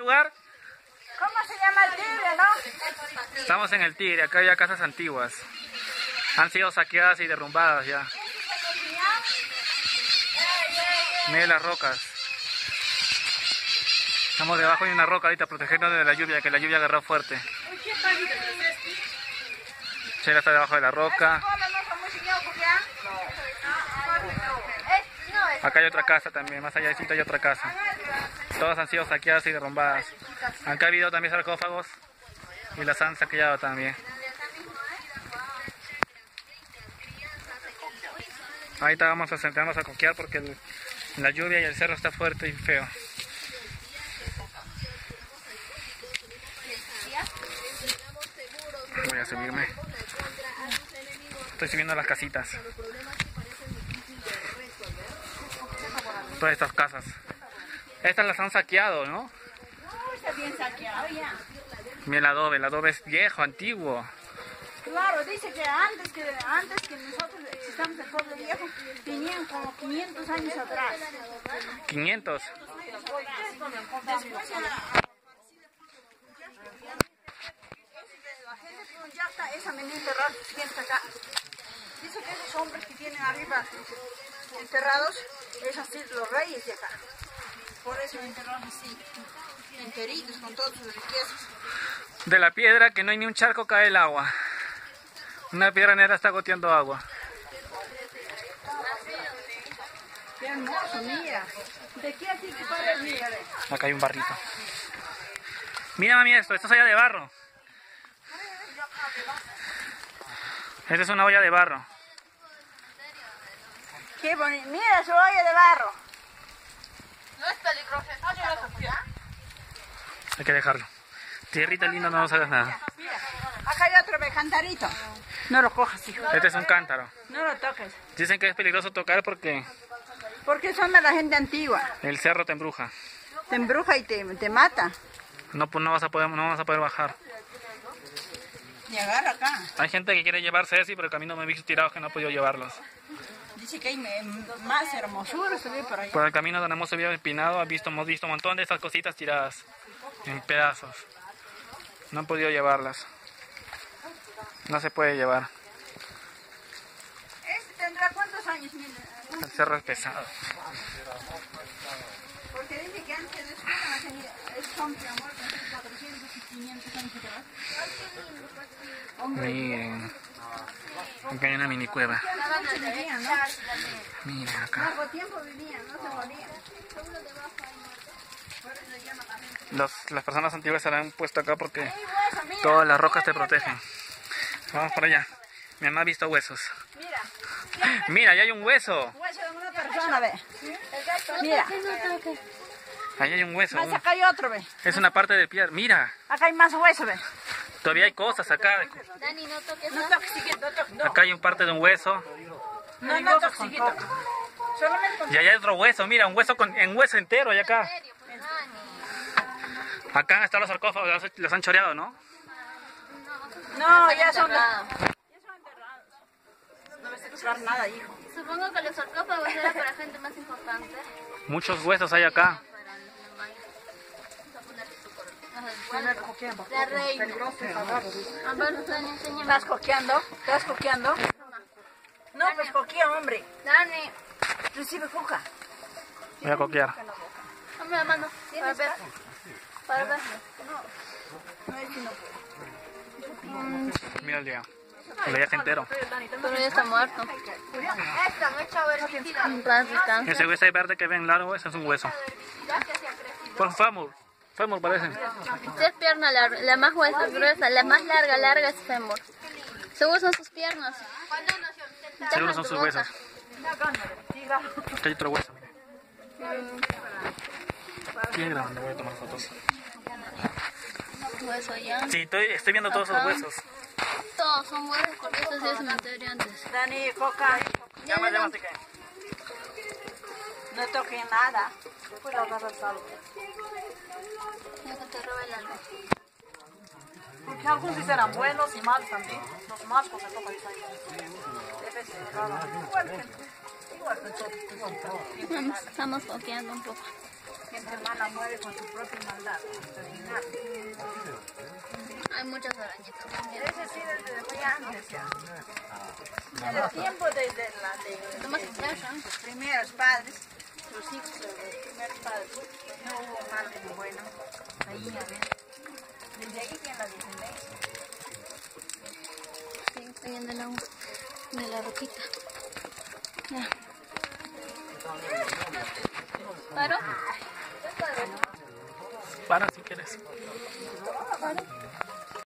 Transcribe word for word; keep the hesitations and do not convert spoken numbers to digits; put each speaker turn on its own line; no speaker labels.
lugar?
¿Cómo se llama el Tigre, no?
Estamos en el Tigre, acá hay casas antiguas. Han sido saqueadas y derrumbadas ya. Miren las rocas. Estamos debajo de una roca ahorita protegiéndonos de la lluvia, que la lluvia agarró fuerte. Chela está debajo de la roca. Acá hay otra casa también, más allá hay otra casa. Todas han sido saqueadas y derrumbadas. Acá ha habido también sarcófagos y las han saqueado también. Ahorita vamos a sentarnos a coquear porque el, la lluvia y el cerro está fuerte y feo. Voy a subirme. Estoy subiendo las casitas. Todas estas casas. Estas las han saqueado, ¿no?
No, está bien saqueado ya.
Mira el adobe, el adobe es viejo, antiguo.
Claro, dice que antes que antes que nosotros existamos el pueblo viejo, tenían como quinientos años atrás.
quinientos.
Después la, la gente pues, ya está esa menina enterrada, sienta acá. Dice que esos hombres que tienen arriba enterrados, es así los reyes de acá. Por eso enterrados así, enteritos con todas sus riquezas.
De la piedra que no hay ni un charco cae el agua. Una piedra negra está goteando agua.
Qué hermoso, mira. ¿De qué así que para el mira?
Acá hay un barrito. Mira mami esto, esto es olla de barro. Esta es una olla de barro.
Qué bonito. Mira su olla de barro.
No es peligroso.
Hay que dejarlo. Tierrita linda, no nos hagas nada.
Mira, acá hay otro cantarito. No lo cojas, hijo.
Este es un cántaro.
No lo toques.
Dicen que es peligroso tocar porque
Porque son de la gente antigua.
el cerro te embruja.
Te embruja y te, te mata.
No, pues no vas a poder, no vas a poder bajar.
Y agarra acá.
Hay gente que quiere llevarse eso, pero el camino me he visto tirados que no he podido llevarlos.
Dice que hay más hermosura subir por allá.
Por el camino donde hemos subido empinado, hemos visto, hemos visto un montón de estas cositas tiradas en pedazos. No he podido llevarlas. No se puede llevar.
¿Este tendrá cuántos años? Mira,
El cerro es pesado.
porque dice que antes de eso es hombre ha muerto hace cuatrocientos y quinientos años atrás.
Miren. Acá hay una mini cueva.
Vivían, ¿no?
Miren acá.
Largo tiempo vivían, no se morían.
Los, las personas antiguas se la han puesto acá porque todas las rocas te protegen. Vamos por allá. Mi mamá ha visto huesos.
Mira,
Mira, ahí hay un hueso.
hueso de una persona, ve. Mira,
Ahí hay un hueso.
más
un-
acá hay otro, ve.
Es una parte de piedra. Mira,
Acá hay más hueso, ve.
todavía hay cosas acá.
Dani, no toques.
No toques, chiquito, no toques.
Acá hay un parte de un hueso.
No, no toques, chiquito. Solamente con...
Y allá hay otro hueso. Mira, un hueso con, en hueso entero. Y acá.
En serio, pues, Dani.
Acá están los sarcófagos. Los, los han choreado, ¿no?
No, ya son...
Enterrado.
No me sé tocar nada, hijo.
Supongo que los sarcófagos eran para gente más importante.
Muchos huesos hay acá.
Para los mayas.
La
reina. A ver, Dani, enséñame.
¿Estás coqueando? ¿Estás coqueando? No, pues coquea, hombre.
Dani,
Recibe coca.
Voy a coquear.
dame la mano. Para ver. Para ver.
No es que no.
Mira el día. El día está entero.
Pero ya está muerto. Esta me echa a ver un paz descanso.
Ese hueso verde que ven largo, ese es un hueso. Por fémur. Fémur parece.
Esta es pierna larga, la más gruesa, gruesa, la más larga, larga es fémur. Seguro son sus piernas.
Seguro
Deja
son
tu
sus
boca.
huesos. Acá hay otro hueso. Bien grande, voy a tomar fotos.
Hueso ya.
Sí, estoy, estoy viendo todos esos huesos.
Todos son huesos porque eso sí es cementerio antes.
Dani, coca.
Llama, llama, así que.
No toque nada. Puedo agarrar algo.
No te roba el alma.
Porque algunos sí serán buenos y malos también. Los malos se toman ahí. Debe ser raro. Igual que, igual que todo.
Vamos, estamos coqueando un poco.
Gente mala muere con su propia maldad. Ese sí, desde muy antes ya. Desde el tiempo desde la de,
Lo más extraño.
los primeros padres, los hijos de los primeros padres, no hubo mal ni bueno. Ahí ya ven. Desde ahí tiene la descendencia.
Sí, cayendo en agua. De la roquita. Ya. ¿Paro?
Para si quieres.